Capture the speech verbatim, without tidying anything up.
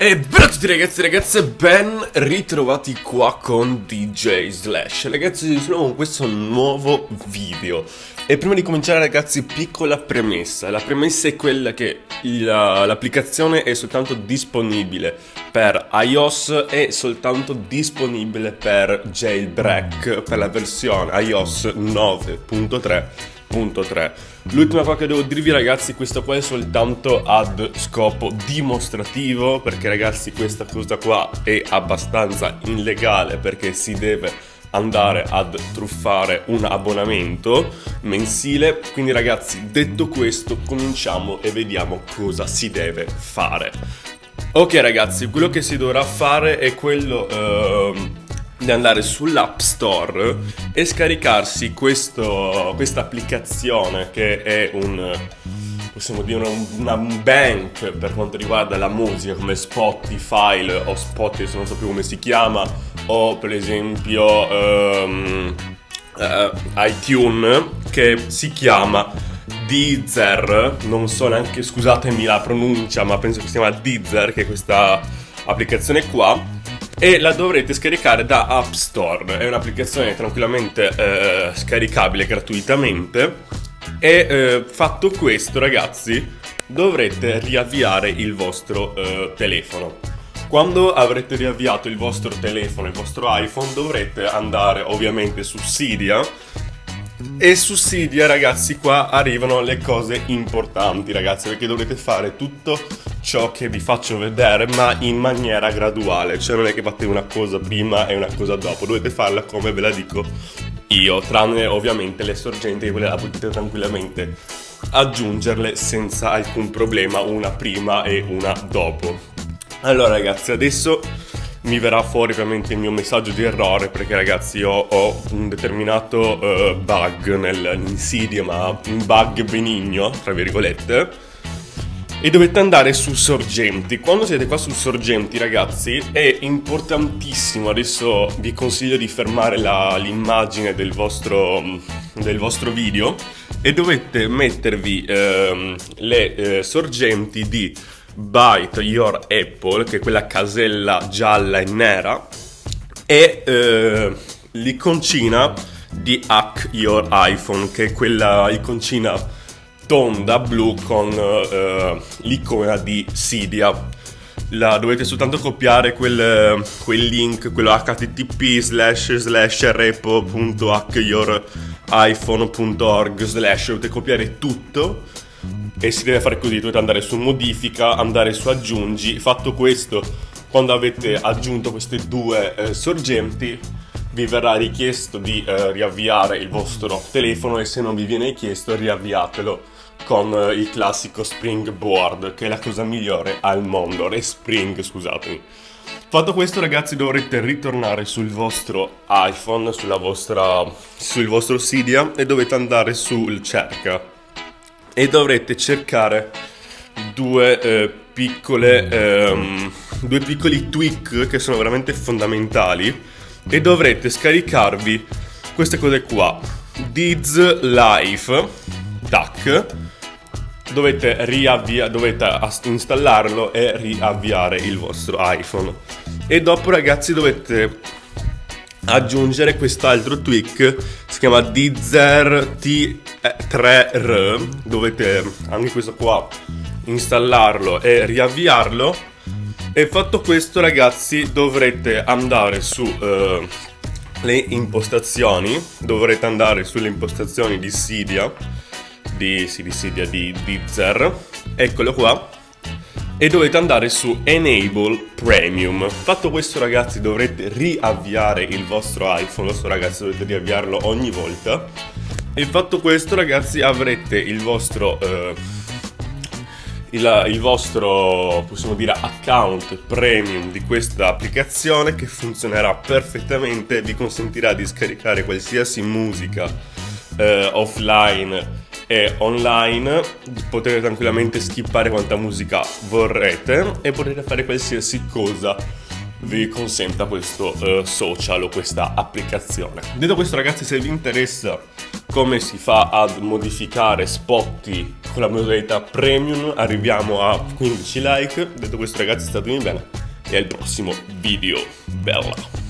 E bella a tutti ragazzi e ragazze, ben ritrovati qua con D J Slash. Ragazzi, sono con questo nuovo video. E prima di cominciare ragazzi, piccola premessa. La premessa è quella che l'applicazione è soltanto disponibile per iOS e soltanto disponibile per jailbreak, per la versione iOS nove punto tre. L'ultima cosa che devo dirvi ragazzi, questo qua è soltanto ad scopo dimostrativo, perché ragazzi questa cosa qua è abbastanza illegale, perché si deve andare ad truffare un abbonamento mensile. Quindi ragazzi, detto questo, cominciamo e vediamo cosa si deve fare. Ok ragazzi, quello che si dovrà fare è quello uh, di andare sull'App Store e scaricarsi questo, questa applicazione che è un, possiamo dire, un, una bank per quanto riguarda la musica, come Spotify o Spotify, se non so più come si chiama, o per esempio um, uh, iTunes, che si chiama Deezer. Non so neanche, scusatemi la pronuncia, ma penso che si chiama Deezer, che è questa applicazione qua, e la dovrete scaricare da App Store. È un'applicazione tranquillamente eh, scaricabile gratuitamente. E eh, fatto questo ragazzi, dovrete riavviare il vostro eh, telefono. Quando avrete riavviato il vostro telefono, il vostro iPhone, dovrete andare ovviamente su Cydia. E su Cydia ragazzi, qua arrivano le cose importanti ragazzi, perché dovete fare tutto ciò che vi faccio vedere, ma in maniera graduale. Cioè non è che fate una cosa prima e una cosa dopo, dovete farla come ve la dico io, tranne ovviamente le sorgenti, che quelle la potete tranquillamente aggiungerle senza alcun problema, una prima e una dopo. Allora ragazzi, adesso mi verrà fuori ovviamente il mio messaggio di errore, perché ragazzi io ho un determinato uh, bug nel, in Cydia, ma un bug benigno tra virgolette, e dovete andare su sorgenti. Quando siete qua su sorgenti ragazzi è importantissimo, adesso vi consiglio di fermare l'immagine del vostro, del vostro video, e dovete mettervi uh, le uh, sorgenti di Byte Your Apple, che è quella casella gialla e nera, e eh, l'iconcina di Hack Your iPhone, che è quella iconcina tonda blu con eh, l'icona di Cydia. La dovete soltanto copiare quel, quel link, quello http slash slash repo punto hack your iphone punto org slash, dovete copiare tutto. E si deve fare così, dovete andare su modifica, andare su aggiungi. Fatto questo, quando avete aggiunto queste due eh, sorgenti, vi verrà richiesto di eh, riavviare il vostro telefono, e se non vi viene chiesto riavviatelo con eh, il classico Springboard, che è la cosa migliore al mondo, Respring, scusatemi. Fatto questo ragazzi, dovrete ritornare sul vostro iPhone, sulla vostra, sul vostro Cydia, e dovete andare sul cerca. E dovrete cercare due, eh, piccole, ehm, due piccoli tweak che sono veramente fondamentali, e dovrete scaricarvi queste cose qua. Deez Live, tac, dovete, riavvia, dovete installarlo e riavviare il vostro iPhone. E dopo ragazzi dovete aggiungere quest'altro tweak, si chiama Deezer T tre R, dovete anche questo qua installarlo e riavviarlo. E fatto questo ragazzi, dovrete andare su uh, le impostazioni, dovrete andare sulle impostazioni di Cydia, di, sì, di Cydia, di Deezer, eccolo qua, e dovete andare su Enable Premium. Fatto questo ragazzi, dovrete riavviare il vostro iPhone, il vostro ragazzi dovete riavviarlo ogni volta. E fatto questo ragazzi, avrete il vostro eh, il, il vostro, possiamo dire, account premium di questa applicazione, che funzionerà perfettamente e vi consentirà di scaricare qualsiasi musica eh, offline e online. Potete tranquillamente skippare quanta musica vorrete e potete fare qualsiasi cosa vi consenta questo uh, social o questa applicazione. Detto questo ragazzi, se vi interessa come si fa ad modificare Spotify con la modalità premium, arriviamo a quindici like. Detto questo ragazzi, statemi bene e al prossimo video. Bella!